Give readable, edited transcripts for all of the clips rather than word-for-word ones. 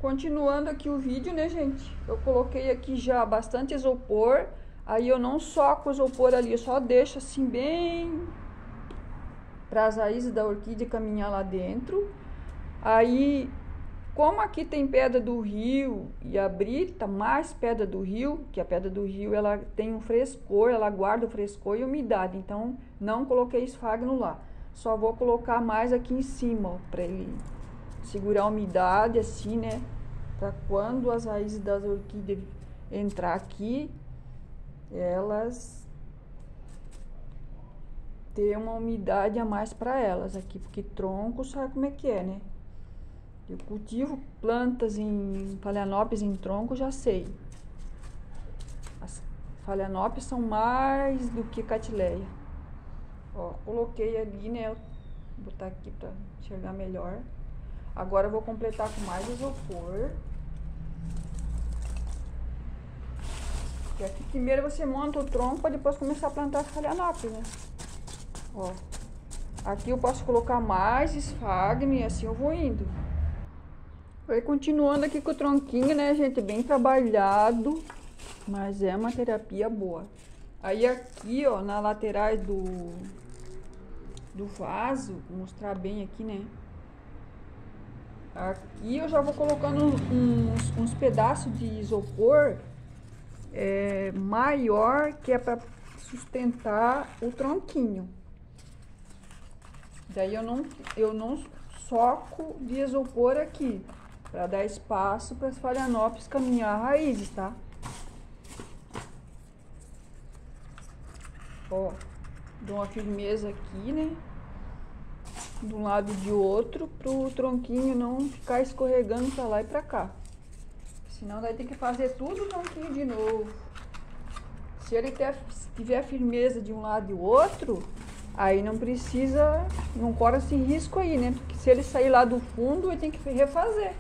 Continuando aqui o vídeo, né, gente? Eu coloquei aqui já bastante isopor. Aí eu não soco o isopor ali, eu só deixo assim bem para as raízes da orquídea caminhar lá dentro. Aí, como aqui tem pedra do rio e a brita, mais pedra do rio, que a pedra do rio ela tem um frescor, ela guarda o frescor e umidade. Então, não coloquei esfagno lá. Só vou colocar mais aqui em cima, ó, para ele segurar a umidade assim, né? Para quando as raízes das orquídeas entrar aqui, elas ter uma umidade a mais para elas aqui, porque tronco sabe como é que é, né? Eu cultivo plantas em phalaenopes em tronco, já sei. As phalaenopes são mais do que catileia. Ó, coloquei ali, né? Vou botar aqui para enxergar melhor. Agora eu vou completar com mais isopor. E aqui primeiro você monta o tronco para depois começar a plantar as phalaenopes, né? Ó, aqui eu posso colocar mais esfagno e assim eu vou indo. Vai continuando aqui com o tronquinho, né, gente? Bem trabalhado, mas é uma terapia boa. Aí aqui, ó, na laterais do vaso, vou mostrar bem aqui, né? Aqui eu já vou colocando uns pedaços de isopor maior, que é para sustentar o tronquinho. Daí eu não soco de isopor aqui, para dar espaço para as phalaenopes caminhar raízes, tá? Ó, dou uma firmeza aqui, né? De um lado e de outro, pro tronquinho não ficar escorregando para lá e para cá. Senão daí tem que fazer tudo o tronquinho de novo. Se ele tiver firmeza de um lado e do outro, aí não precisa, não corre esse risco aí, né? Porque se ele sair lá do fundo, ele tem que refazer.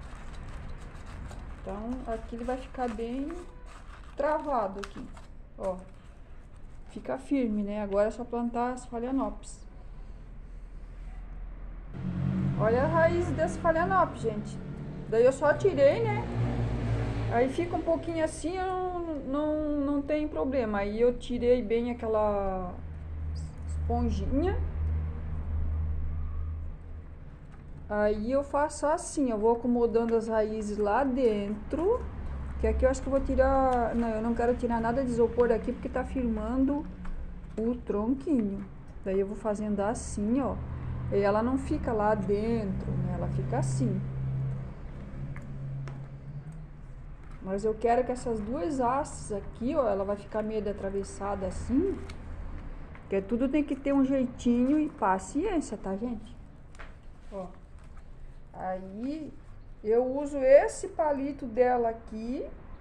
Então, aqui ele vai ficar bem travado aqui, ó. Fica firme, né? Agora é só plantar as phalaenopes. Olha a raiz dessa phalaenopes, gente. Daí eu só tirei, né? Aí fica um pouquinho assim, não tem problema. Aí eu tirei bem aquela esponjinha. Aí eu faço assim, eu vou acomodando as raízes lá dentro. Que aqui eu acho que eu vou tirar... Não, eu não quero tirar nada de isopor daqui porque tá firmando o tronquinho. Daí eu vou fazendo assim, ó. E ela não fica lá dentro, né? Ela fica assim. Mas eu quero que essas duas hastes aqui, ó, ela vai ficar meio atravessada assim. Porque tudo tem que ter um jeitinho e paciência, tá, gente? Ó. Aí eu uso esse palito dela aqui.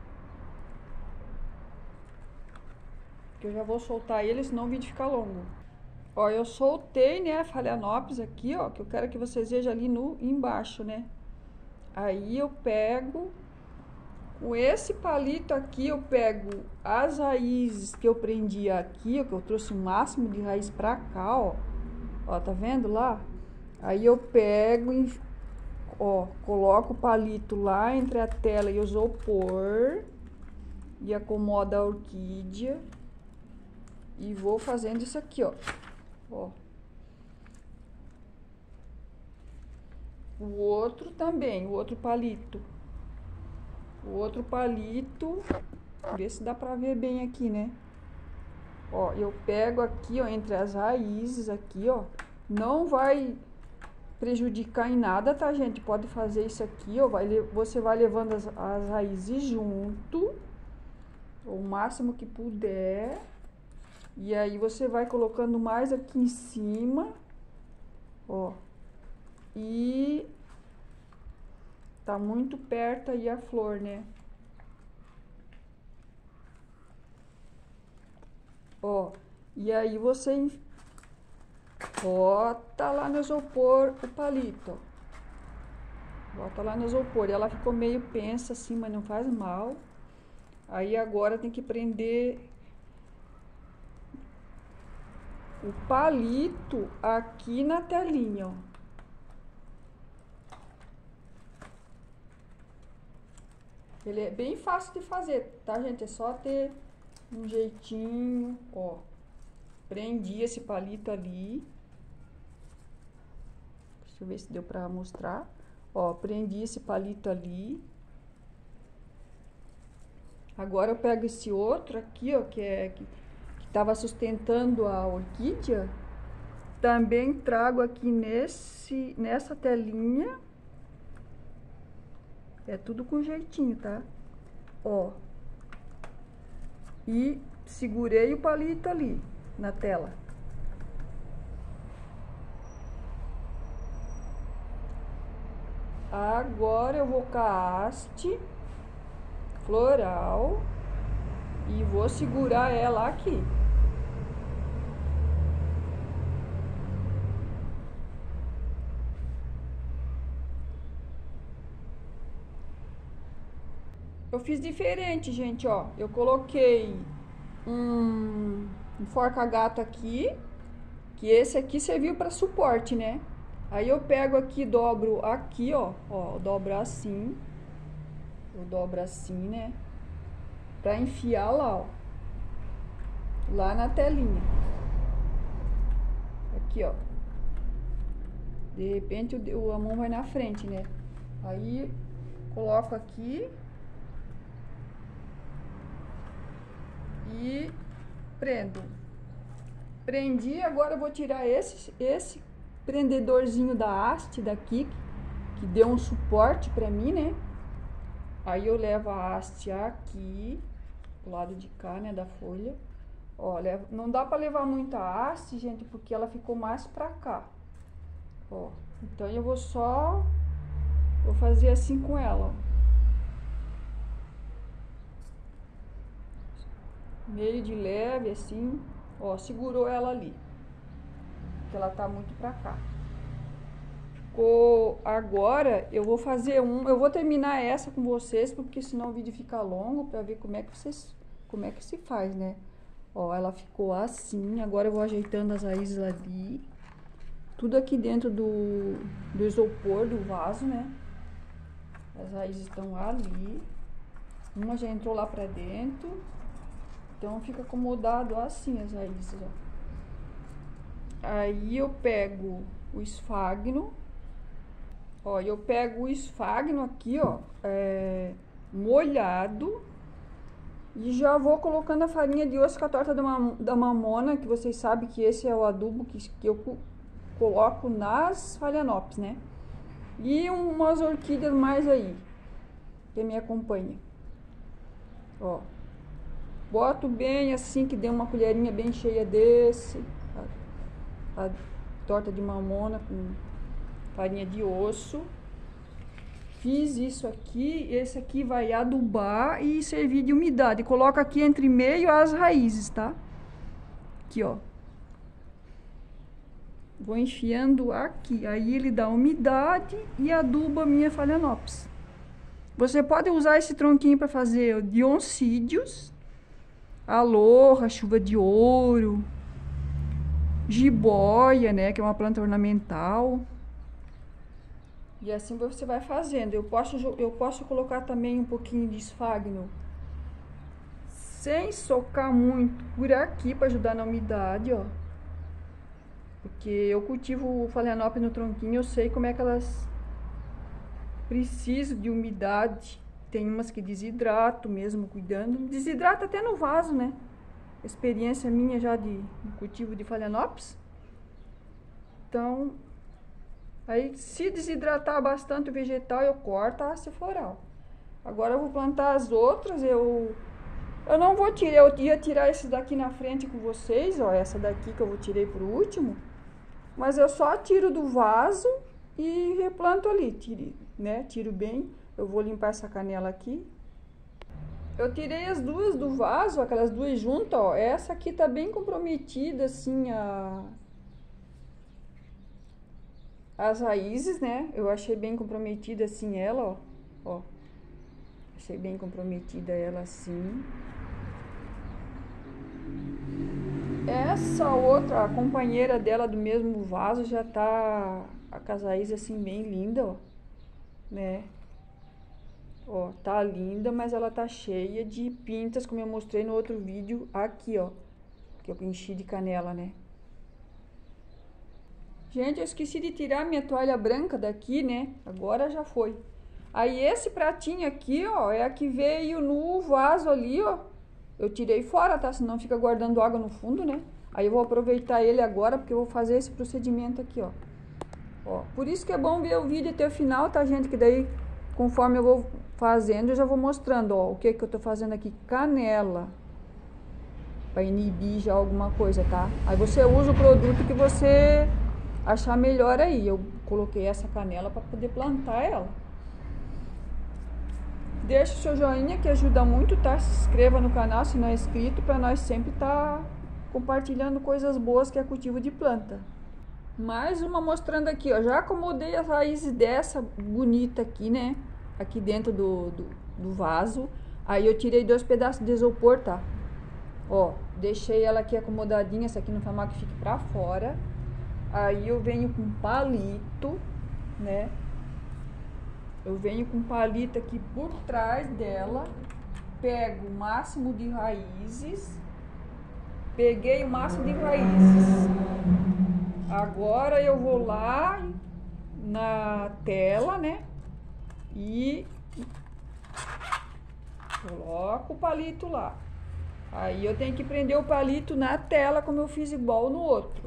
Que eu já vou soltar ele, senão o vídeo fica longo. Ó, eu soltei, né, a phalaenopes aqui, ó, que eu quero que vocês vejam ali no embaixo, né? Aí eu pego, com esse palito aqui, eu pego as raízes que eu prendi aqui, ó, que eu trouxe o máximo de raiz pra cá, ó. Ó, tá vendo lá? Aí eu pego e, ó, coloco o palito lá entre a tela e o isopor e acomodo a orquídea e vou fazendo isso aqui, ó. Ó. O outro também, o outro palito. O outro palito, vê se dá pra ver bem aqui, né? Ó, eu pego aqui, ó, entre as raízes aqui, ó. Não vai prejudicar em nada, tá, gente? Pode fazer isso aqui, ó. Você vai levando as raízes junto, o máximo que puder. E aí você vai colocando mais aqui em cima, ó. E tá muito perto aí a flor, né? Ó, e aí você bota lá no isopor o palito, ó. Bota lá no isopor. E ela ficou meio pensa assim, mas não faz mal. Aí agora tem que prender o palito aqui na telinha, ó. Ele é bem fácil de fazer, tá, gente? É só ter um jeitinho, ó. Prendi esse palito ali. Deixa eu ver se deu pra mostrar. Ó, prendi esse palito ali. Agora eu pego esse outro aqui, ó, que tava sustentando a orquídea. Também trago aqui nessa telinha. É tudo com jeitinho, tá? Ó. E segurei o palito ali na tela. Agora eu vou com a haste floral e vou segurar ela aqui. Eu fiz diferente, gente, ó. Eu coloquei um forca-gato aqui, que esse aqui serviu para suporte, né? Aí eu pego aqui, dobro aqui, ó, dobro assim. Eu dobro assim, né? Pra enfiar lá, ó. Lá na telinha. Aqui, ó. De repente a mão vai na frente, né? Aí coloco aqui. E prendo. Prendi, agora eu vou tirar esse prendedorzinho da haste daqui, que deu um suporte pra mim, né? Aí eu levo a haste aqui, do lado de cá, né, da folha. Ó, não dá pra levar muita haste, gente, porque ela ficou mais pra cá. Ó, então eu vou fazer assim com ela, ó. Meio de leve, assim, ó, segurou ela ali, porque ela tá muito pra cá. Agora eu vou fazer eu vou terminar essa com vocês, porque senão o vídeo fica longo, pra ver como é que se faz, né? Ó, ela ficou assim, agora eu vou ajeitando as raízes ali, tudo aqui dentro do isopor, do vaso, né? As raízes estão ali, uma já entrou lá pra dentro. Então fica acomodado assim as raízes, ó. Aí eu pego o esfagno, ó, eu pego o esfagno aqui, ó, molhado, e já vou colocando a farinha de osso com a torta da mamona, que vocês sabem que esse é o adubo que eu coloco nas phalaenopsis, né? E umas orquídeas mais aí, que me acompanha, ó. Boto bem assim, que dê uma colherinha bem cheia desse. A torta de mamona com farinha de osso. Fiz isso aqui. Esse aqui vai adubar e servir de umidade. Coloca aqui entre meio as raízes, tá? Aqui, ó. Vou enfiando aqui. Aí ele dá umidade e aduba a minha phalaenopsis. Você pode usar esse tronquinho para fazer dioncídeos, aloha, chuva de ouro, jiboia, né, que é uma planta ornamental. E assim você vai fazendo. Eu posso colocar também um pouquinho de esfagno sem socar muito por aqui para ajudar na umidade, ó. Porque eu cultivo phalaenopsis no tronquinho, eu sei como é que elas precisam de umidade. Tem umas que desidrato mesmo, cuidando. Desidrata até no vaso, né? Experiência minha já de cultivo de phalaenopsis. Então, aí se desidratar bastante o vegetal, eu corto a haste floral. Agora eu vou plantar as outras. Eu não vou tirar, eu ia tirar esse daqui na frente com vocês, ó. Essa daqui que eu tirei por último. Mas eu só tiro do vaso e replanto ali, tiro bem. Eu vou limpar essa canela aqui. Eu tirei as duas do vaso, aquelas duas juntas, ó. Essa aqui tá bem comprometida, assim, as raízes, né? Eu achei bem comprometida, assim, ela, ó. Achei bem comprometida ela, assim. Essa outra, a companheira dela do mesmo vaso, já tá com as raízes, assim, bem linda, ó. Né? Ó, tá linda, mas ela tá cheia de pintas, como eu mostrei no outro vídeo aqui, ó. Que eu enchi de canela, né? Gente, eu esqueci de tirar minha toalha branca daqui, né? Agora já foi. Aí esse pratinho aqui, ó, é a que veio no vaso ali, ó. Eu tirei fora, tá? Senão fica guardando água no fundo, né? Aí eu vou aproveitar ele agora, porque eu vou fazer esse procedimento aqui, ó. Ó, por isso que é bom ver o vídeo até o final, tá, gente? Que daí, conforme eu vou fazendo, eu já vou mostrando, ó, o que que eu tô fazendo aqui. Canela. Pra inibir já alguma coisa, tá? Aí você usa o produto que você achar melhor aí. Eu coloquei essa canela pra poder plantar ela. Deixa o seu joinha, que ajuda muito, tá? Se inscreva no canal se não é inscrito, pra nós sempre tá compartilhando coisas boas que é cultivo de planta. Mais uma mostrando aqui, ó. Já acomodei as raízes dessa bonita aqui, né? Aqui dentro do vaso. Aí eu tirei 2 pedaços de isopor, tá? Ó, deixei ela aqui acomodadinha. Essa aqui no formato que fique pra fora. Aí eu venho com palito, né? Eu venho com palito aqui por trás dela. Pego o máximo de raízes. Peguei o máximo de raízes. Agora eu vou lá na tela, né? E coloco o palito lá. Aí eu tenho que prender o palito na tela, como eu fiz igual no outro.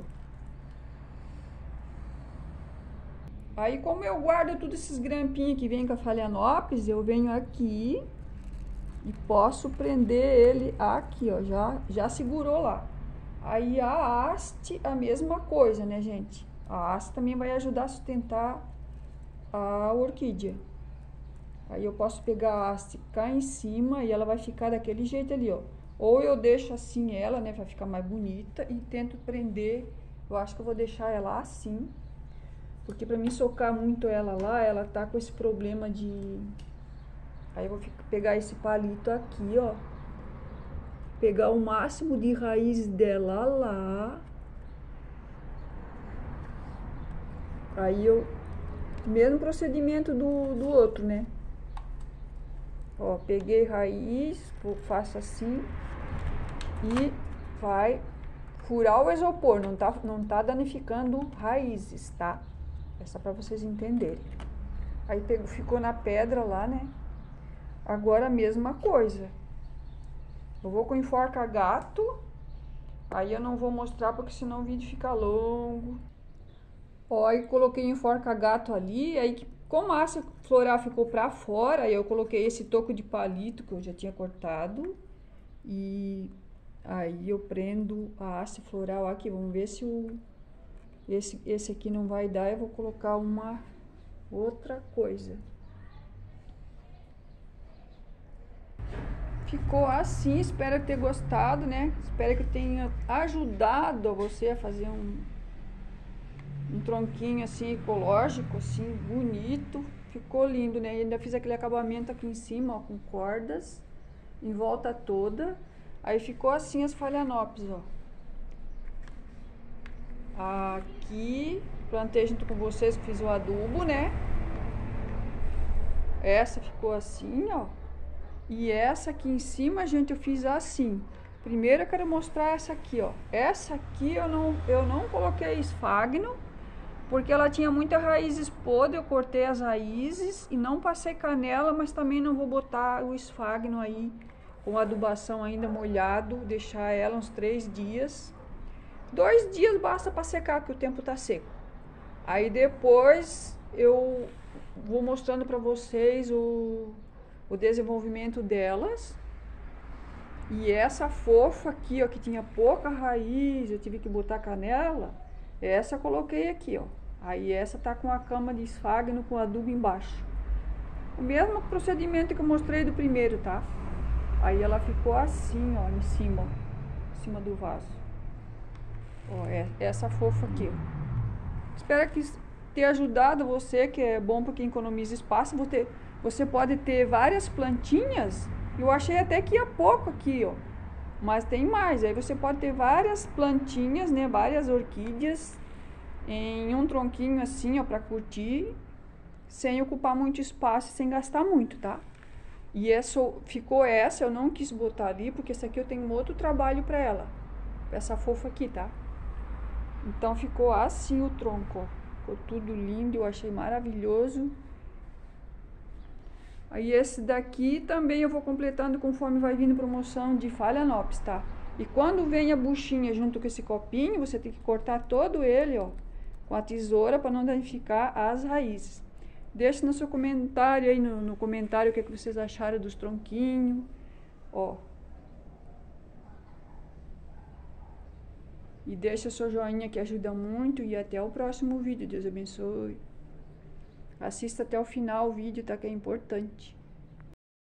Aí, como eu guardo todos esses grampinhos que vem com a Phalaenopsis, eu venho aqui e posso prender ele aqui, ó. Já segurou lá. Aí a haste, a mesma coisa, né, gente? A haste também vai ajudar a sustentar a orquídea. Aí eu posso pegar a haste cá em cima e ela vai ficar daquele jeito ali, ó. Ou eu deixo assim ela, né, vai ficar mais bonita, e tento prender. Eu acho que eu vou deixar ela assim, porque pra mim socar muito ela lá, ela tá com esse problema de... Aí eu vou pegar esse palito aqui, ó. Pegar o máximo de raiz dela lá. Aí eu... Mesmo procedimento do outro, né? Ó, peguei raiz, faço assim. E vai furar o isopor. Não tá danificando raízes, tá? É só pra vocês entenderem. Aí ficou na pedra lá, né? Agora a mesma coisa. Eu vou com enforca-gato. Aí eu não vou mostrar porque senão o vídeo fica longo. Ó, aí coloquei enforca-gato ali. Aí como a haste floral ficou pra fora, aí eu coloquei esse toco de palito que eu já tinha cortado. E aí eu prendo a haste floral aqui. Vamos ver se esse aqui não vai dar. Eu vou colocar uma outra coisa. Ficou assim, espero ter gostado, né? Espero que tenha ajudado você a fazer um tronquinho assim ecológico, assim, bonito. Ficou lindo, né? E ainda fiz aquele acabamento aqui em cima, ó, com cordas em volta toda. Aí ficou assim as Phalaenopsis, ó. Aqui, plantei junto com vocês, fiz o adubo, né? Essa ficou assim, ó. E essa aqui em cima, gente, eu fiz assim. Primeiro eu quero mostrar essa aqui, ó. Essa aqui eu não coloquei esfagno, porque ela tinha muitas raízes podres. Eu cortei as raízes e não passei canela, mas também não vou botar o esfagno aí com adubação ainda molhado. Deixar ela uns 3 dias. 2 dias basta para secar, que o tempo tá seco. Aí depois eu vou mostrando para vocês o desenvolvimento delas. E essa fofa aqui, ó, que tinha pouca raiz, eu tive que botar canela. Essa eu coloquei aqui, ó. Aí essa tá com a cama de esfagno com adubo embaixo. O mesmo procedimento que eu mostrei do primeiro, tá? Aí ela ficou assim, ó, em cima do vaso. Ó, essa fofa aqui, ó. Espero que tenha ajudado você, que é bom para quem economiza espaço. Você pode ter várias plantinhas. Eu achei até que ia pouco aqui, ó. Mas tem mais. Aí você pode ter várias plantinhas, né? Várias orquídeas em um tronquinho assim, ó, para curtir, sem ocupar muito espaço, sem gastar muito, tá? E ficou essa, eu não quis botar ali, porque essa aqui eu tenho outro trabalho pra ela. Essa fofa aqui, tá? Então ficou assim o tronco, ó. Ficou tudo lindo, eu achei maravilhoso. Aí esse daqui também eu vou completando conforme vai vindo promoção de Phalaenopsis, tá? E quando vem a buchinha junto com esse copinho, você tem que cortar todo ele, ó, com a tesoura para não danificar as raízes. Deixe no seu comentário aí, no comentário o que vocês acharam dos tronquinhos, ó. E deixa seu joinha que ajuda muito e até o próximo vídeo. Deus abençoe. Assista até o final o vídeo, tá? Que é importante.